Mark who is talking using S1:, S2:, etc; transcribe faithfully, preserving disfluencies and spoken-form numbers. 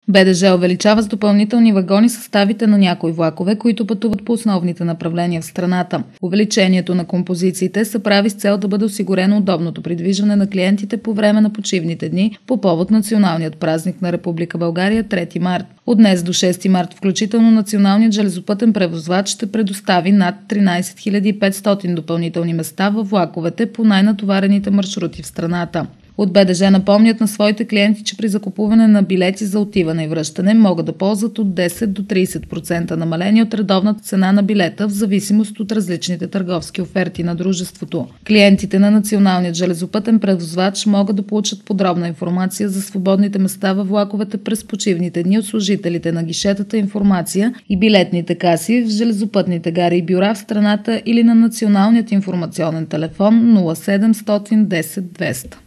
S1: БДЖ увеличава с допълнителни вагони съставите на някои влакове, които пътуват по основните направления в страната. Увеличението на композициите се прави с цел да бъде осигурено удобното придвижване на клиентите по време на почивните дни по повод националният празник на Република България трети март. От днес до шести март включително националният железопътен превозвач ще предостави над тринадесет хиляди и петстотин допълнителни места във влаковете по най-натоварените маршрути в страната. От БДЖ напомнят на своите клиенти, че при закупуване на билети за отиване и връщане могат да ползват от десет до тридесет процента намаление от редовната цена на билета в зависимост от различните търговски оферти на дружеството. Клиентите на националният железопътен превозвач могат да получат подробна информация за свободните места във влаковете през почивните дни от служителите на гишетата информация и билетните каси в железопътните гари и бюра в страната или на националният информационен телефон нула седемстотин десет двеста.